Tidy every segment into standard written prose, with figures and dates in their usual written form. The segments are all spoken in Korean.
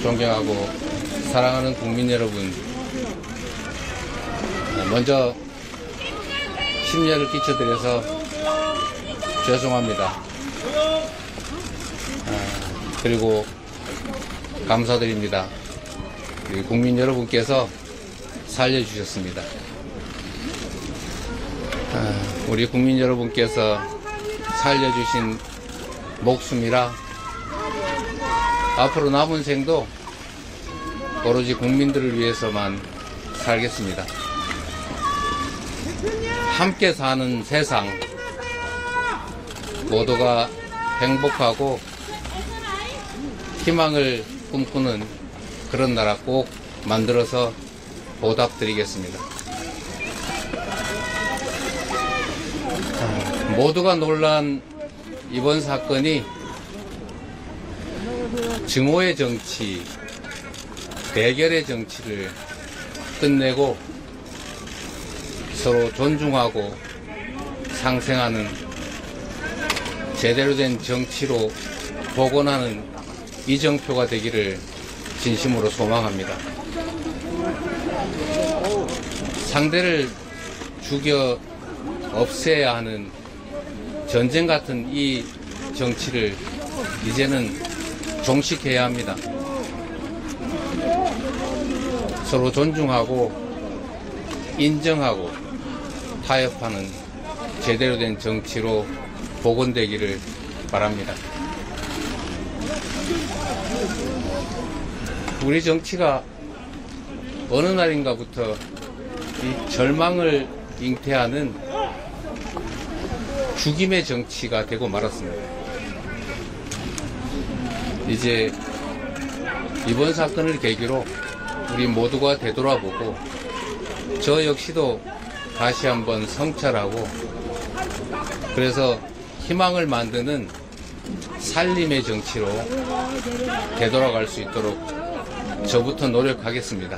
존경하고 사랑하는 국민 여러분, 먼저 심려를 끼쳐드려서 죄송합니다. 그리고 감사드립니다. 국민 여러분께서 살려주셨습니다. 우리 국민 여러분께서 살려주신 목숨이라 앞으로 남은 생도 오로지 국민들을 위해서만 살겠습니다. 함께 사는 세상, 모두가 행복하고 희망을 꿈꾸는 그런 나라 꼭 만들어서 보답드리겠습니다. 모두가 놀란 이번 사건이 증오의 정치, 대결의 정치를 끝내고 서로 존중하고 상생하는 제대로 된 정치로 복원하는 이정표가 되기를 진심으로 소망합니다. 상대를 죽여 없애야 하는 전쟁 같은 이 정치를 이제는 종식해야 합니다. 서로 존중하고 인정하고 타협하는 제대로 된 정치로 복원되기를 바랍니다. 우리 정치가 어느 날인가부터 이 절망을 잉태하는 죽임의 정치가 되고 말았습니다. 이제 이번 사건을 계기로 우리 모두가 되돌아보고 저 역시도 다시 한번 성찰하고 그래서 희망을 만드는 살림의 정치로 되돌아갈 수 있도록 저부터 노력하겠습니다.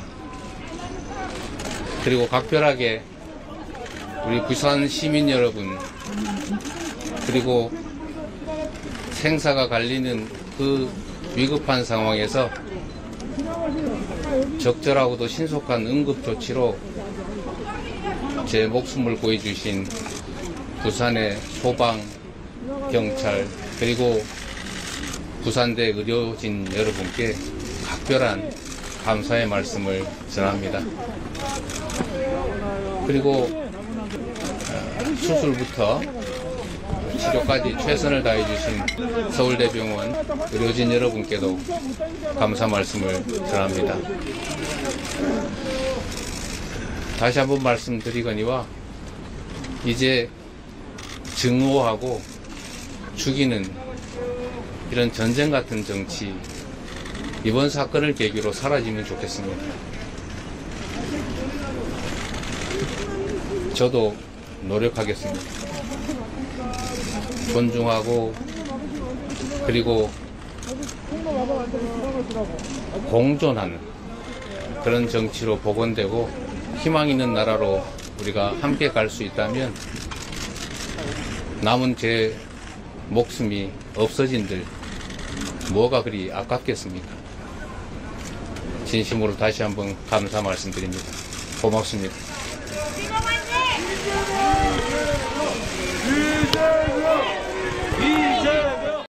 그리고 각별하게 우리 부산 시민 여러분, 그리고 생사가 갈리는 그 위급한 상황에서 적절하고도 신속한 응급조치로 제 목숨을 구해주신 부산의 소방, 경찰, 그리고 부산대 의료진 여러분께 각별한 감사의 말씀을 전합니다. 그리고 수술부터 치료까지 최선을 다해주신 서울대병원 의료진 여러분께도 감사 말씀을 전합니다. 다시 한번 말씀드리거니와 이제 증오하고 죽이는 이런 전쟁 같은 정치, 이번 사건을 계기로 사라지면 좋겠습니다. 저도 노력하겠습니다. 존중하고 그리고 공존하는 그런 정치로 복원되고 희망 있는 나라로 우리가 함께 갈 수 있다면 남은 제 목숨이 없어진들 뭐가 그리 아깝겠습니까? 진심으로 다시 한번 감사 말씀드립니다. 고맙습니다. 이재명!